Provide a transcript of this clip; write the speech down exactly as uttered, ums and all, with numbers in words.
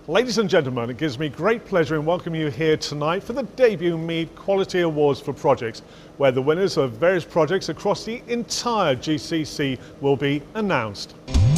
Ladies and gentlemen, it gives me great pleasure in welcoming you here tonight for the debut MEED Quality Awards for projects, where the winners of various projects across the entire G C C will be announced.